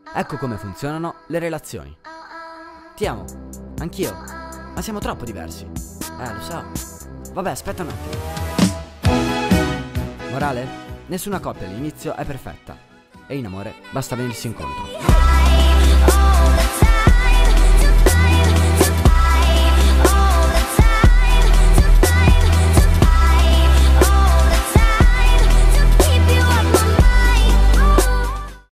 Ecco come funzionano le relazioni. Ti amo, anch'io, ma siamo troppo diversi. Lo so. Vabbè, aspetta un attimo. Morale? Nessuna coppia all'inizio è perfetta. E in amore basta venirsi incontro.